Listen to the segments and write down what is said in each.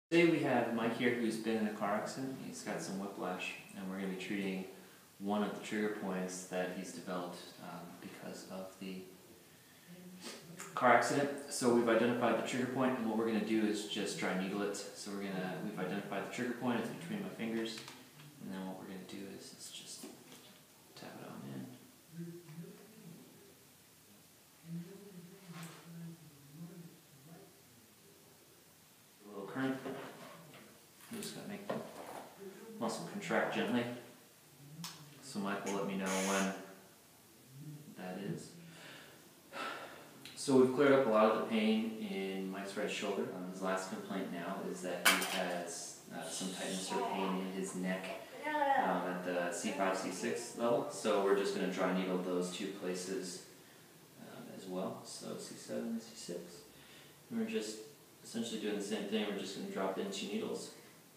Today we have Mike here who's been in a car accident. He's got some whiplash, and we're going to be treating one of the trigger points that he's developed because of the car accident. So we've identified the trigger point, and what we're going to do is just dry needle it. So we've identified the trigger point, it's between my fingers, and then what we're going to do is just tap it on in. A little current. You just got to make the muscle contract gently. So Mike will let me know when that is. So we've cleared up a lot of the pain in Mike's right shoulder. His last complaint now is that he has some tightness or pain in his neck at the C5, C6 level. So we're just going to dry needle those two places as well. So C7 and C6. And we're just essentially doing the same thing. We're just going to drop in 2 needles.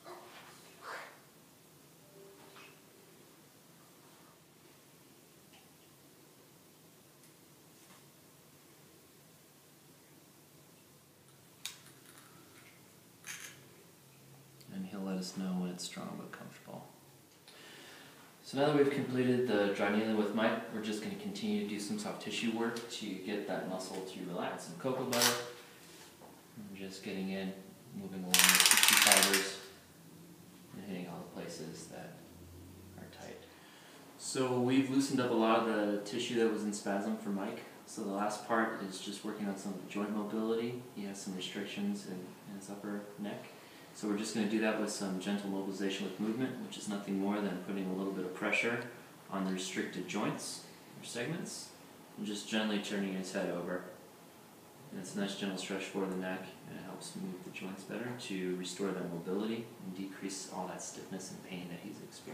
And he'll let us know when it's strong but comfortable. So now that we've completed the dry needling with Mike, we're just going to continue to do some soft tissue work to get that muscle to relax. Some cocoa butter. I'm just getting in, moving along the tissue fibers, and hitting all the places that are tight. So we've loosened up a lot of the tissue that was in spasm for Mike. So the last part is just working on some of the joint mobility. He has some restrictions in his upper neck. So we're just going to do that with some gentle mobilization with movement, which is nothing more than putting a little bit of pressure on the restricted joints or segments, and just gently turning his head over. And it's a nice gentle stretch for the neck, and it helps move the joints better to restore that mobility and decrease all that stiffness and pain that he's experiencing.